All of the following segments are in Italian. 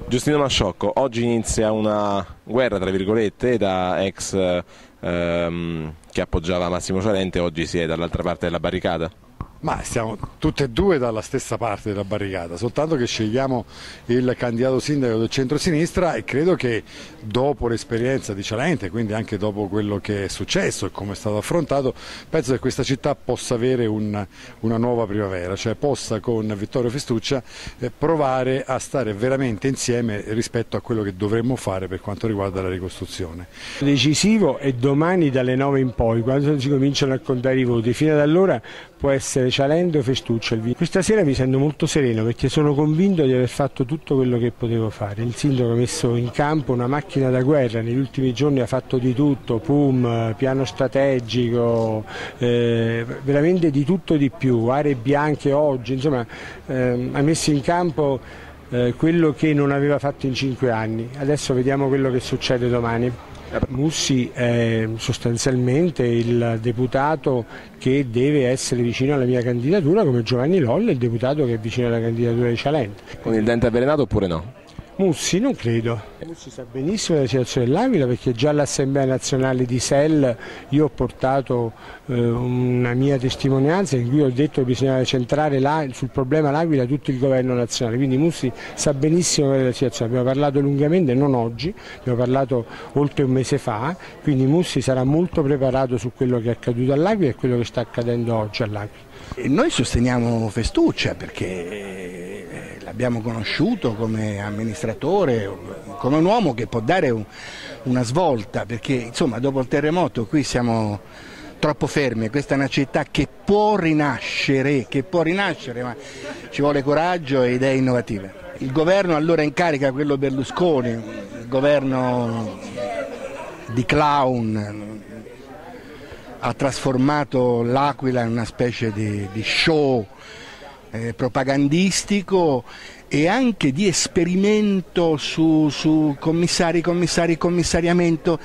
Giustino Masciocco, oggi inizia una guerra tra virgolette da ex che appoggiava Massimo Cialente, oggi si è dall'altra parte della barricata. Ma stiamo tutte e due dalla stessa parte della barricata, soltanto che scegliamo il candidato sindaco del centro-sinistra e credo che dopo l'esperienza di Cialente, quindi anche dopo quello che è successo e come è stato affrontato, penso che questa città possa avere una nuova primavera, cioè possa con Vittorio Festuccia provare a stare veramente insieme rispetto a quello che dovremmo fare per quanto riguarda la ricostruzione. Decisivo è domani dalle 9 in poi, quando si cominciano a contare i voti, fino ad allora può essere Cialente o Festuccia. Questa sera mi sento molto sereno perché sono convinto di aver fatto tutto quello che potevo fare. Il sindaco ha messo in campo una macchina da guerra, negli ultimi giorni ha fatto di tutto, PUM, piano strategico, veramente di tutto di più, aree bianche oggi, insomma ha messo in campo quello che non aveva fatto in 5 anni. Adesso vediamo quello che succede domani. Mussi è sostanzialmente il deputato che deve essere vicino alla mia candidatura, come Giovanni Lolle, il deputato che è vicino alla candidatura di Cialente. Con il dente avvelenato oppure no? Mussi non credo. Mussi sa benissimo della situazione dell'Aquila perché già all'Assemblea Nazionale di SEL io ho portato una mia testimonianza in cui ho detto che bisognava centrare sul problema l'Aquila tutto il governo nazionale, quindi Mussi sa benissimo della situazione, abbiamo parlato lungamente, non oggi, abbiamo parlato oltre un mese fa, quindi Mussi sarà molto preparato su quello che è accaduto all'Aquila e quello che sta accadendo oggi all'Aquila. E noi sosteniamo Festuccia perché l'abbiamo conosciuto come amministratore, come un uomo che può dare una svolta, perché insomma dopo il terremoto qui siamo troppo fermi, questa è una città che può rinascere, ma ci vuole coraggio e idee innovative. Il governo allora in carica, quello Berlusconi, il governo di clown, ha trasformato l'Aquila in una specie di show propagandistico e anche di esperimento su commissariamento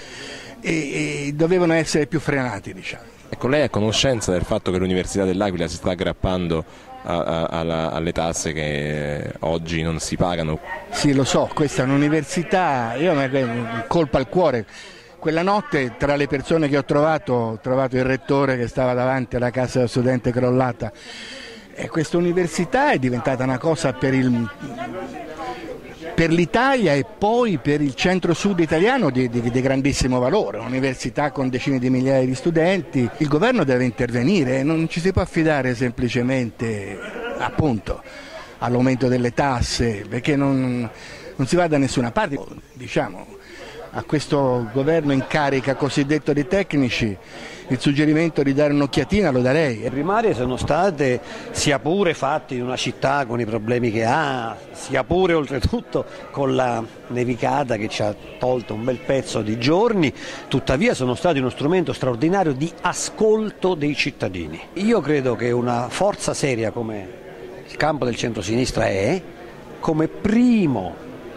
e dovevano essere più frenati, diciamo. Ecco, lei è a conoscenza del fatto che l'Università dell'Aquila si sta aggrappando alle tasse che oggi non si pagano? Sì, lo so, questa è un'università, io mi colpa al cuore. Quella notte tra le persone che ho trovato il rettore che stava davanti alla casa dello studente crollata e questa università è diventata una cosa per l'Italia e poi per il centro-sud italiano di grandissimo valore, un'università con decine di migliaia di studenti. Il governo deve intervenire, non ci si può affidare semplicemente appunto all'aumento delle tasse perché non si va da nessuna parte, diciamo. A questo governo in carica cosiddetto di tecnici il suggerimento di dare un'occhiatina lo darei. Le primarie sono state sia pure fatte in una città con i problemi che ha, sia pure oltretutto con la nevicata che ci ha tolto un bel pezzo di giorni, tuttavia sono stati uno strumento straordinario di ascolto dei cittadini. Io credo che una forza seria come il campo del centro-sinistra è, come primo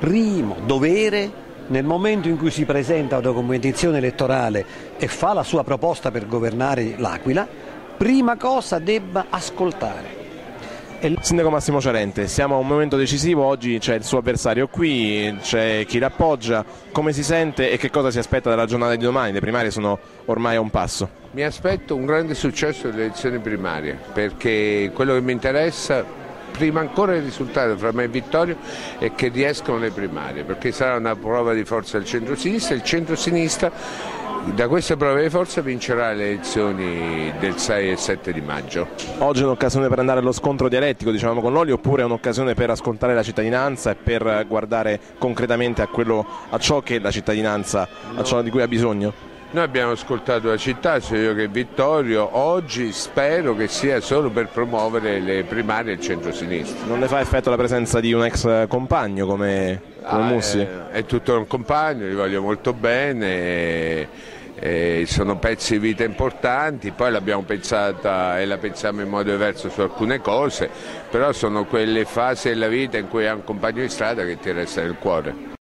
dovere, nel momento in cui si presenta una competizione elettorale e fa la sua proposta per governare l'Aquila, prima cosa debba ascoltare. Sindaco Massimo Cialente, siamo a un momento decisivo, oggi c'è il suo avversario qui, c'è chi l'appoggia, come si sente e che cosa si aspetta dalla giornata di domani? Le primarie sono ormai a un passo. Mi aspetto un grande successo delle elezioni primarie perché quello che mi interessa prima ancora il risultato fra me e Vittorio è che riescono le primarie, perché sarà una prova di forza del centro-sinistra e il centro-sinistra da questa prova di forza vincerà le elezioni del 6 e 7 di maggio. Oggi è un'occasione per andare allo scontro dialettico, diciamo, con Lolli, oppure è un'occasione per ascoltare la cittadinanza e per guardare concretamente a ciò che la cittadinanza, a ciò di cui ha bisogno? Noi abbiamo ascoltato la città, sia io che Vittorio, oggi spero che sia solo per promuovere le primarie del centro-sinistra. Non le fa effetto la presenza di un ex compagno come Mussi? È tutto un compagno, li voglio molto bene, sono pezzi di vita importanti, poi l'abbiamo pensata e la pensiamo in modo diverso su alcune cose, però sono quelle fasi della vita in cui hai un compagno di strada che ti resta nel cuore.